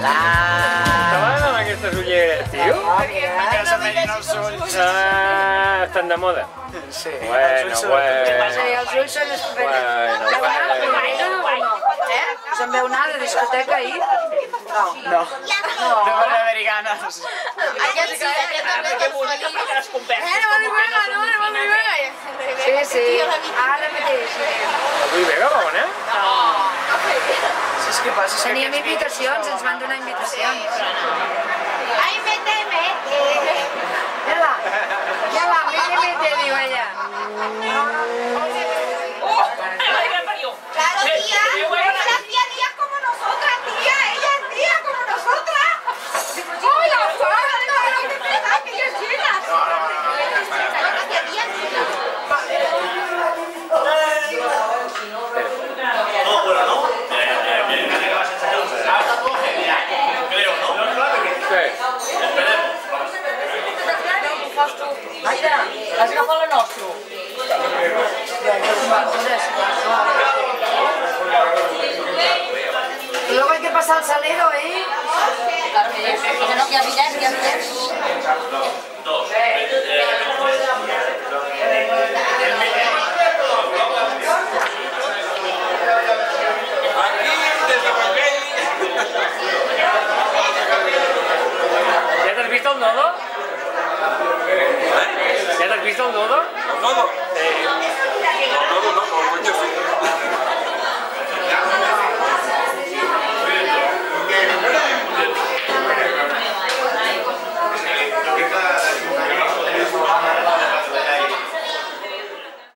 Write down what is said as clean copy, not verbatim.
Estaven amb aquestes ulleres, tio? Ja se'm veien els ulls. Estan de moda. Sí, Bueno. Sí, els ulls són estupendos. Se'n veu anar de discoteca ahir? No. No van haver-hi ganes. Aquest sí, aquest també és bonica perquè les converses. Sí, ara mateix. Avui ve bona? Saps què passa? Teníem invitacions, ens van donar invitacions. Ai, mete. Ja va, mete, diu ella. Claro, tía. Esa tía Díaz como nosotras, tía. Ella es tía como nosotras. ¡Ay, la falta! ¡Qué verdad que ella es china! La tía Díaz es china. No, bueno, no. Creo, ¿no? Què? Aida, has agafat la nostra? Luego hay que pasar al salero, ¿eh? Claro que és. Que no, que ja diràs, que ja diràs. ¿Ya te has visto el nodo? ¿Ya te has visto el nodo? No.